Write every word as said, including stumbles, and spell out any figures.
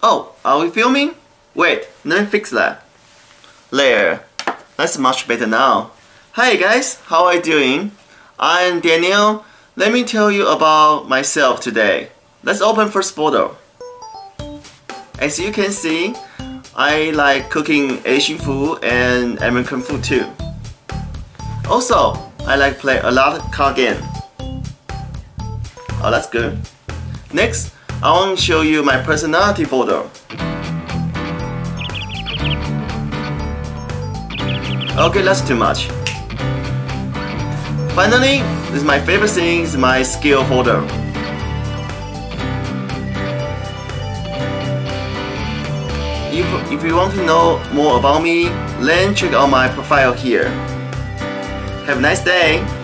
Oh, are we filming? Wait, let me fix that. There. That's much better now. Hi guys, how are you doing? I'm Daniel. Let me tell you about myself today. Let's open first photo. As you can see, I like cooking Asian food and American food too. Also, I like play a lot of card game. Oh, that's good. Next, I want to show you my personality photo. Okay, that's too much. Finally, this is my favorite thing, is my skill photo. If, if you want to know more about me, then check out my profile here. Have a nice day!